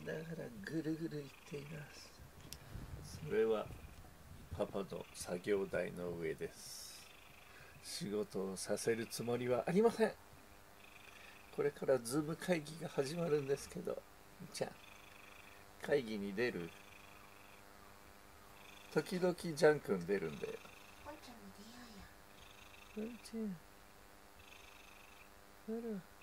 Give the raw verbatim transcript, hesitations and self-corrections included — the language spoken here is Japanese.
ながらぐるぐる言っています。それはパパの作業台の上です。仕事をさせるつもりはありません。これからズーム会議が始まるんですけど、じゃあ会議に出る？時々ジャン君出るんだよ。 ワンちゃんの出会いや。 ワンちゃん、あら。